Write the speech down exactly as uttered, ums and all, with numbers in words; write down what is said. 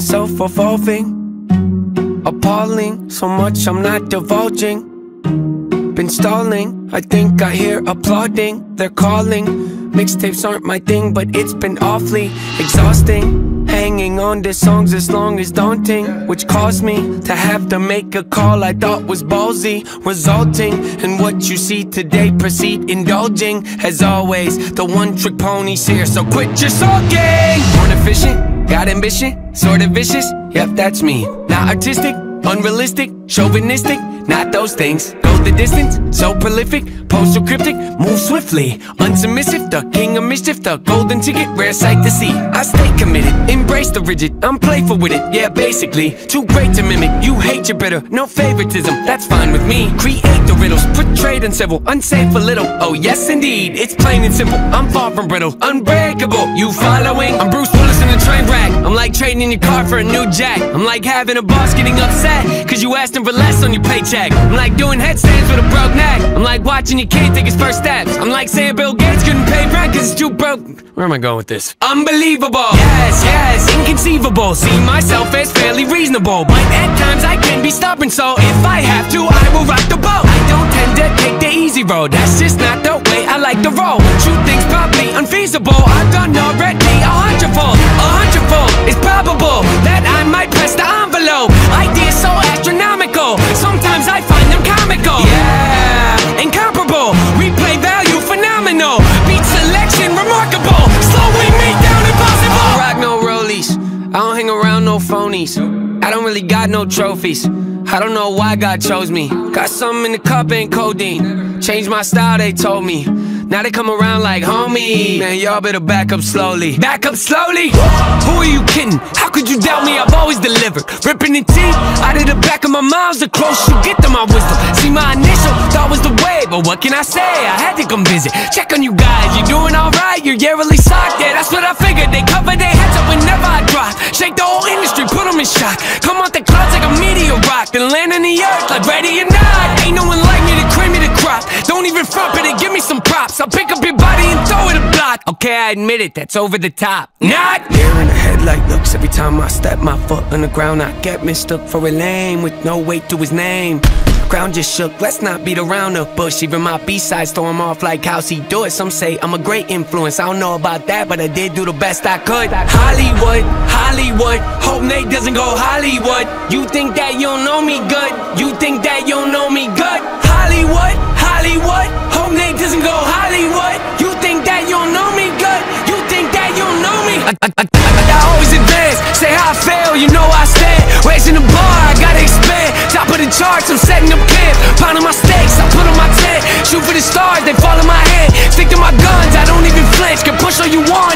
myself evolving, appalling, so much I'm not divulging. Been stalling, I think I hear applauding. They're calling, mixtapes aren't my thing, but it's been awfully exhausting. Hanging on to songs as long as daunting, which caused me to have to make a call I thought was ballsy, resulting in what you see today. Proceed indulging, as always, the one-trick pony's here, so quit your sulking. Born efficient, got ambition, sorta vicious, yep, that's me. Not artistic, unrealistic, chauvinistic, not those things. Go the distance, so prolific, pose so cryptic, move swiftly, unsubmissive, the king of mischief, the golden ticket, rare sight to see. I stay committed, embrace the rigid, I'm playful with it, yeah, basically. Too great to mimic, you hate your bitter, no favoritism, that's fine with me. Create the riddles, portrayed uncivil, unsafe a little, oh yes indeed, it's plain and simple. I'm far from brittle, unbreakable, you following? I'm Bruce Willis in a train wreck, I'm like trading your car for a new jack. I'm like having a boss getting upset, cause you asked him for less on your paycheck. I'm like doing headstands with a broke neck. I'm like watching your kid take his first steps. I'm like saying Bill Gates couldn't pay rent cause it's too broke. Where am I going with this? Unbelievable, yes, yes, inconceivable. See myself as fairly reasonable, but at times I can be stubborn, so if I have to, I will rock the boat. I don't tend to take the easy road, that's just not the way I like to roll. True things probably unfeasible, I've done already a hundredfold. A hundredfold, it's probable that I might press the envelope. Ideas so astronomical, sometimes I find them comical. Yeah, incomparable, replay value phenomenal, beat selection remarkable, slowing me down impossible. I don't rock no rollies, I don't hang around no phonies, I don't really got no trophies, I don't know why God chose me. Got something in the cup, ain't codeine. Changed my style, they told me. Now they come around like, homie, man, y'all better back up slowly. Back up slowly? Who are you kidding? How could you doubt me? I've always delivered. Ripping the teeth out of the back of my mouth, the closer you get to my wisdom. See, my initial thought was the way, but what can I say? I had to come visit. Check on you guys, you doing alright? You're yearly socked, yeah, that's what I figured. They cover their heads up whenever I drop. Shake the whole industry, put them in shock. Come out the clouds like a meteor rock, then land on the earth like ready or not. Ain't no one like me to cream me the crop. Don't even front, but they give me some props. I'll pick up your body and throw it a block. Okay, I admit it, that's over the top. Not here in the headlight looks. Every time I step my foot on the ground, I get mistook for a lame with no weight to his name. Ground just shook, let's not beat around the bush. Even my B-sides throw him off like how's he do it. Some say I'm a great influence, I don't know about that, but I did do the best I could. Hollywood, Hollywood, hope Nate doesn't go Hollywood. You think that you don't know me good, you think that you don't know me good. Hollywood, Hollywood, hope Nate doesn't go Hollywood. You think that you don't know me good, you think that you don't know me. I, I, I, I always advance, say how I fail, you know I stand. Raising the bar, I gotta expand. Top of the charts, I'm setting up camp. Pounding my stakes, I put on my tent. Shoot for the stars, they fall in my hand. Stick to my guns, I don't even flinch. Can push all you want,